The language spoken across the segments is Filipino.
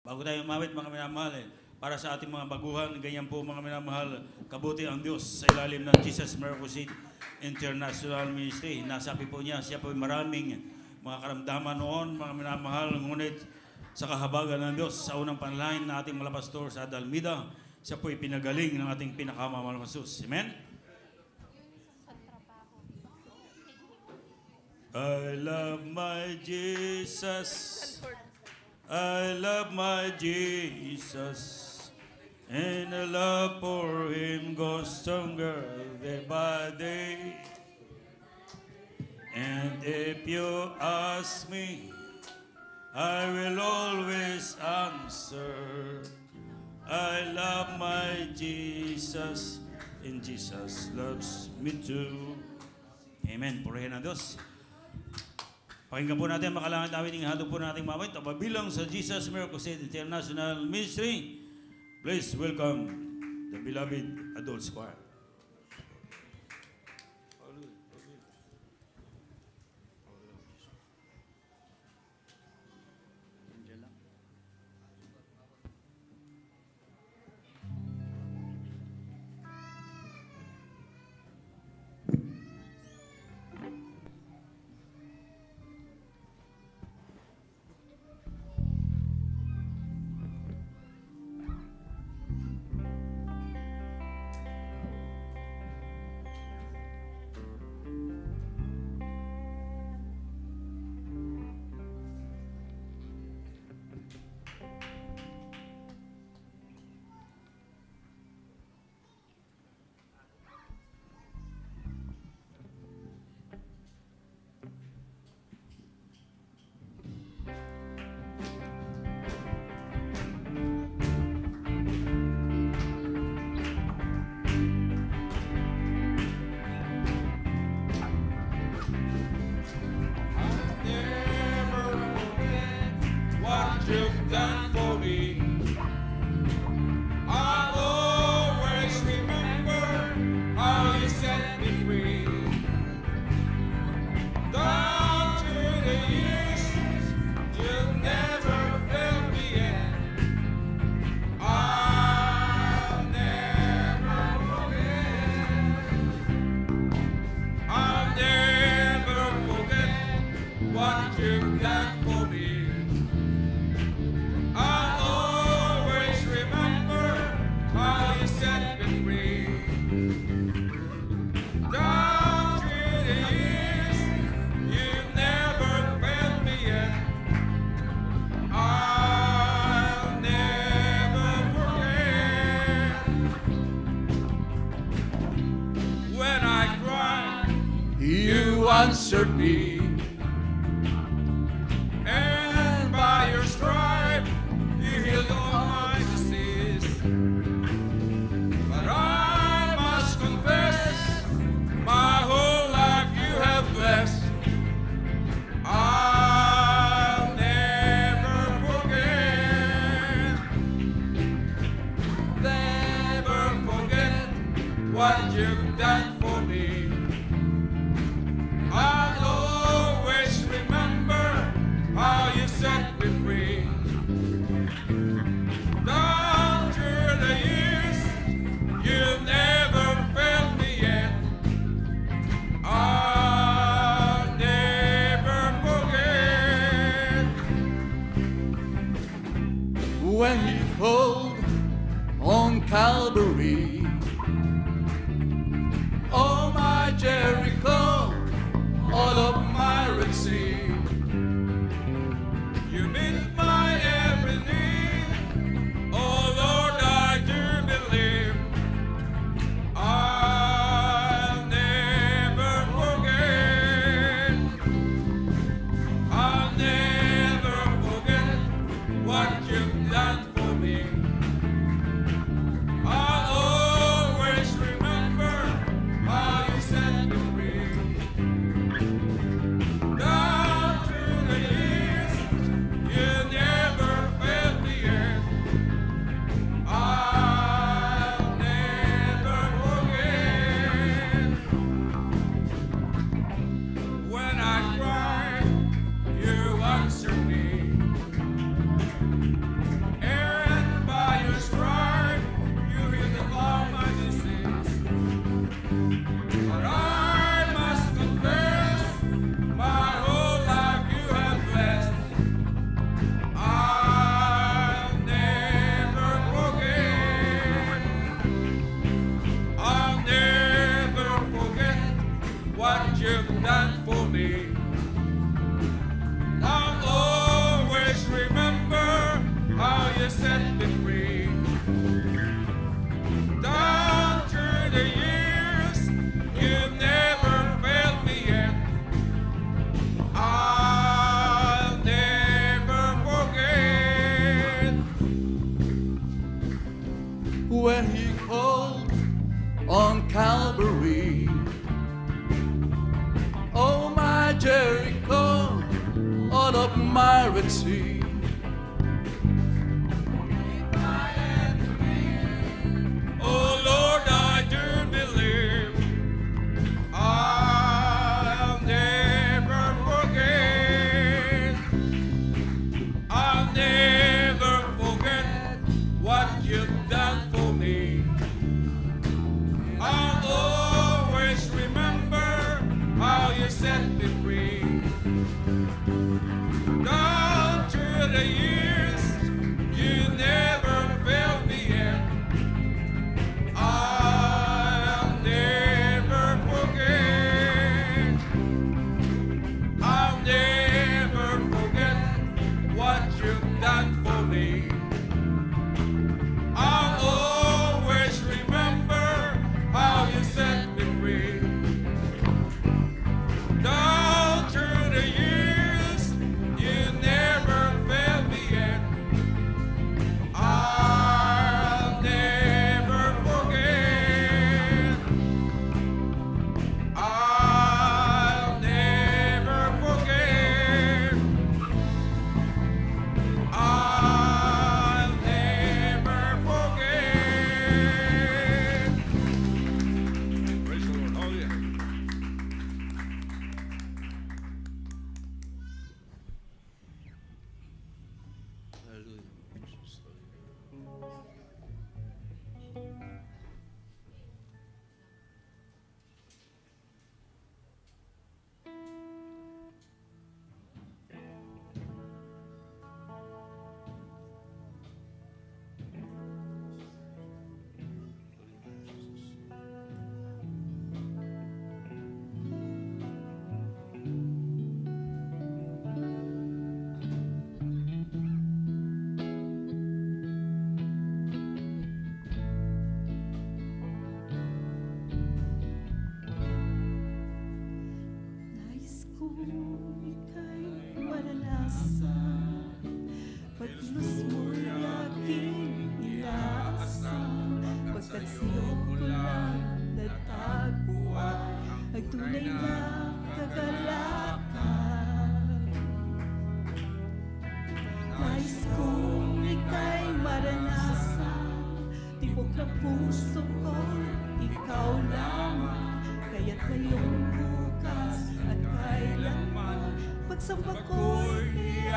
Bago tayo umawit mga minamahal, para sa ating mga baguhan, ganyan po mga minamahal, kabuti ang Diyos sa ilalim ng Jesus Miracle Seed International Ministry. Nasabi po niya, siya po maraming mga karamdaman noon, mga minamahal, ngunit sa kahabagan ng Diyos, sa unang panalangin na ating mga pastor sa Dalmida, siya po pinagaling ng ating pinakamamahal na Jesus. Amen? I love my Jesus. I love my Jesus, and the love for Him goes stronger day by day. And if you ask me, I will always answer. I love my Jesus, and Jesus loves me too. Amen. Purihin ang Diyos. Pakinggan po natin makalangan namin ng hado po nating mamay. Tapabilang sa Jesus Miracle Seed International Ministry, please welcome the beloved adult choir. Answered me, and by your stripe you healed all my disease. But I must confess, my whole life you have blessed. I'll never forget what you've done for me. I'll always remember how you set me free. Down through the years, you've never failed me yet. I'll never forget when you called on Calvary. Oh, my Jericho, all of my Red Sea. You meet my every need. Oh Lord, I do believe. I'll never forget. I'll never forget what you've done for me. I'll always remember how you set me free. Down through the years, you never failed me yet. I'll never forget. When I cry, you answer me, you set me free. Down through the years, you never failed me yet. I'll never forget when he called on Calvary. Oh, my Jericho, all of my Red Sea. Oh Lord, I do believe I'll never forget. I'll never forget what you've done for me. I'll always remember how you set me free. Down through the years, you never failed me yet. I'll never forget. I'll never forget what you've done for me. I'll always remember how you set me free. Down through the years, you never failed me yet. I'll never forget. I'll never forget. I'll never forget. Praise the Lord. Oh, yeah. Nais kong ika'y maranasan, pagkilos mo'y aking inaasam, pagkat sa'yo ko lang natagpuan ang tunay na kagalakan. Nais kong ika'y maranasan, tibok ng puso ko, ikaw lamang, kaya't ngayong bukas at kailanman, pagsamba ko'y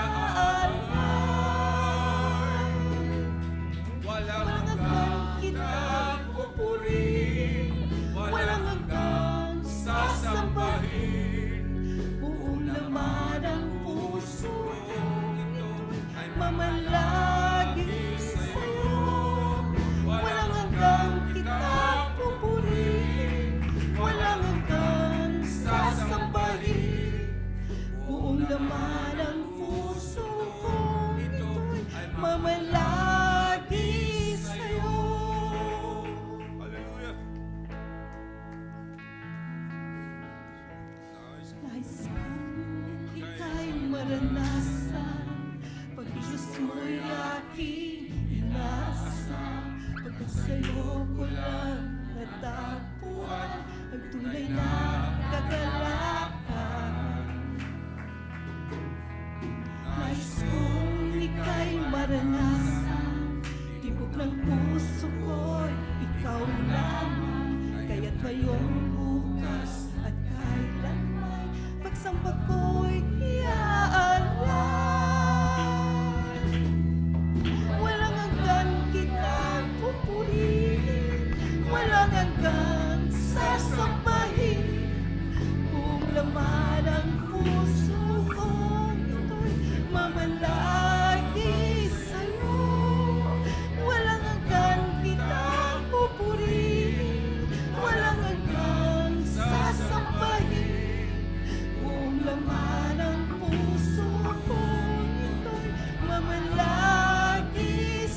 iaalay. Walang hanggang kitang pupurihin, walang hanggang sasambahin, buong laman ng puso ko'y mamalagi sa'yo. Walang hanggang kitang pupurihin, walang hanggang sasambahin, buong laman ng puso ko ito'y mamalagi sa'yo. Hallelujah. Nais kong ika'y maranasan, pag-ilos mo'y aking inaasam, pagkat sa'yo ko lang natagpuan ang tunay na kagalakan. Nais kong ika'y maranasan, tibok ng puso ko'y ikaw lamang, kaya't ngayong bukas at kailanman, pagsamba ko'y iaalay. Walang hanggan kitang pupurihin, walang hanggan sasambahin, buong laman ng puso ko ito'y mamalagi sa'yo. Walang hanggan kitang pupurihin, walang hanggan sasambahin, buong laman ng puso ko ito'y mamalagi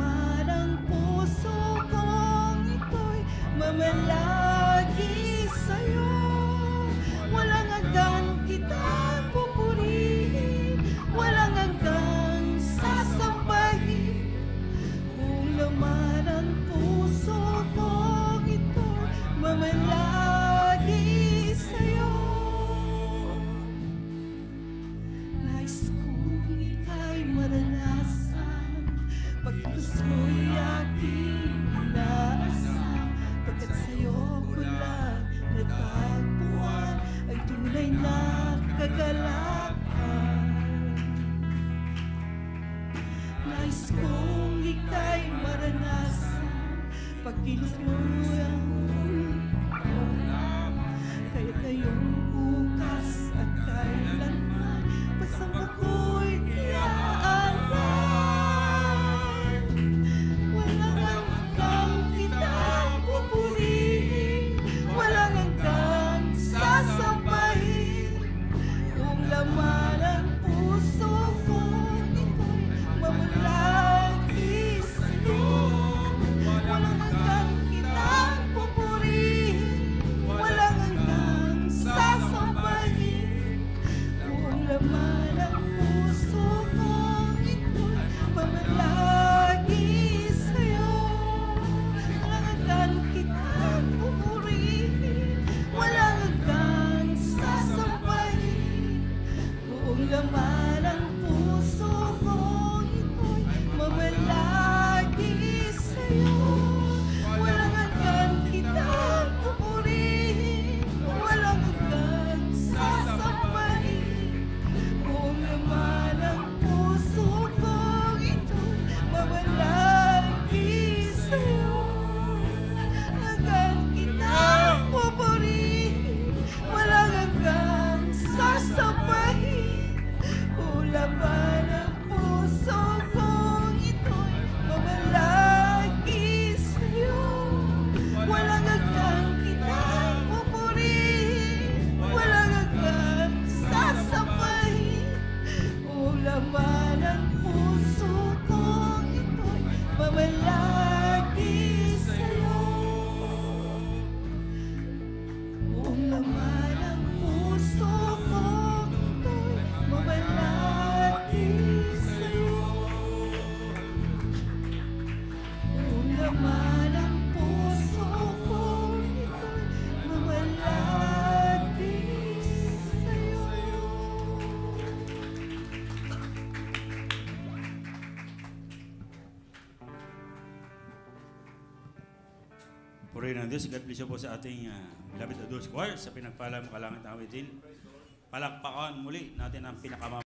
laman ng puso kong ito'y mamalagi sa'yo. Walang hanggan kitang pupurihin, walang hanggang sasambahin. Kung laman ng puso kong ito'y mamalagi sa'yo. Nais kong ika'y maranasan, pagkatapos mo'y aking inaasam. Pagkat sa'yo ko lang natagpuan ay tunay na kagalakan. Nais kong ika'y maranasan, pagkilos mo'y ang kaya kayong bukas at kailanman pagsamba ko'y iaalay. Walang hanggang kitang pupurihin, walang hanggang sasambahin. Kung laman ng puso kong ito'y mamalagi sa'yo. Walang hanggang kitang pupurihin, walang hanggang sasambahin. Kung laman ng puso kong ito'y mamalagi sa'yo. Walang hanggang kitang pupurihin, walang hanggang sasambahin. Kung laman ng puso kong ito'y mamalagi sa'yo. Walang hanggang kitang pupurihin, walang hanggang sasambahin. Kung laman ng puso kong ito'y mamalagi sa'yo. Hanggang kitang pupurihin, walang hanggang sasambahin. Kung laman ng puso kong ito'y mamalagi sa'yo. Walang hanggang kitang pupurihin, walang hanggang sasambahin. Kung laman ng puso kong ito'y mamalagi sa'yo. Kung laman ng puso kong ito'y mamalagi sa'yo. Kung laman ng puso kong ito'y mamalagi sa'yo. Purihin ng Diyos. God bless you po sa ating beloved Adults Choir sa pinagpala mo kalangit awitin. Palakpakan muli natin ang pinakamamahal